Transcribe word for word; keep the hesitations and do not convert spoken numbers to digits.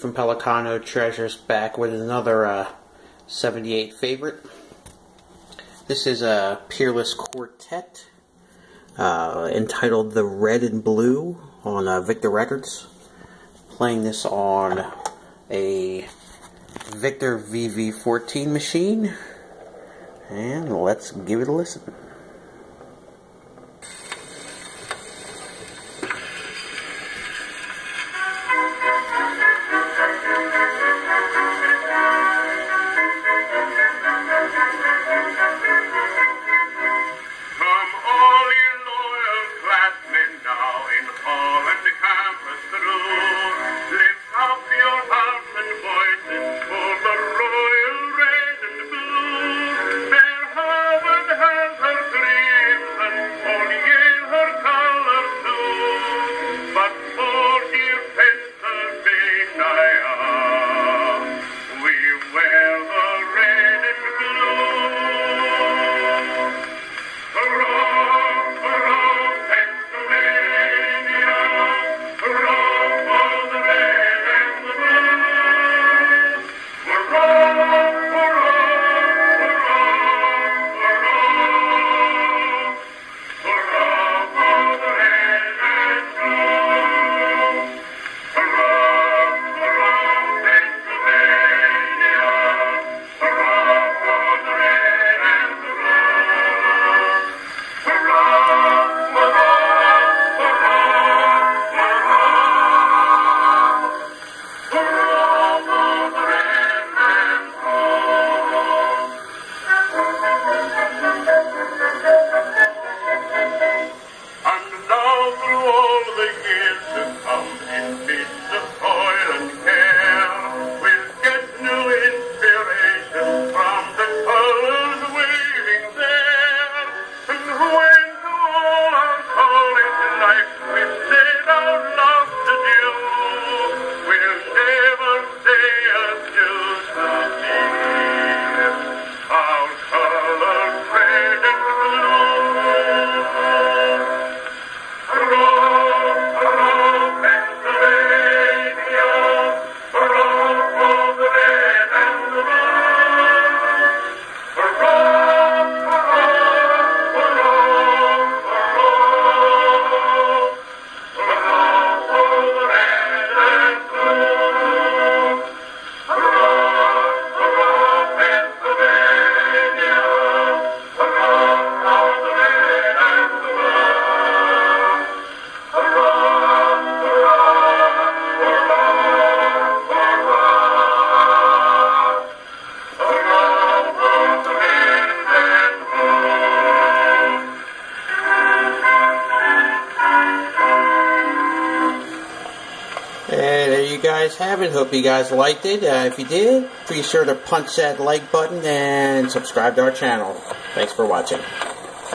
from Pelicano Treasures, back with another uh, seventy-eight favorite. This is a Peerless Quartet uh, entitled The Red and Blue on uh, Victor Records. Playing this on a Victor V V fourteen machine, and let's give it a listen. And there you guys have it. Hope you guys liked it. Uh, if you did, be sure to punch that like button and subscribe to our channel. Thanks for watching.